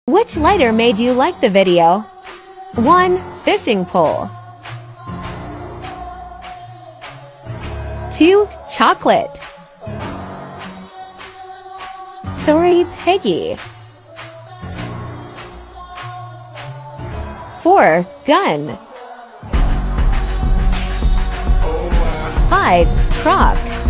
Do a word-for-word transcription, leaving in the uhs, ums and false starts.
Which letter made you like the video? one. Fishing pole. two. Chocolate. three. Piggy. four. Gun. five. Croc.